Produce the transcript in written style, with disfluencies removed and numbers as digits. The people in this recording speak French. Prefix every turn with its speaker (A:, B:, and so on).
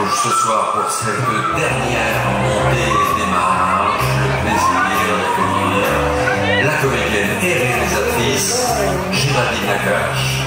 A: rouge ce soir pour cette dernière montée des marges. Le plaisir d'accueillir la comédienne et réalisatrice Geraldine Nakache.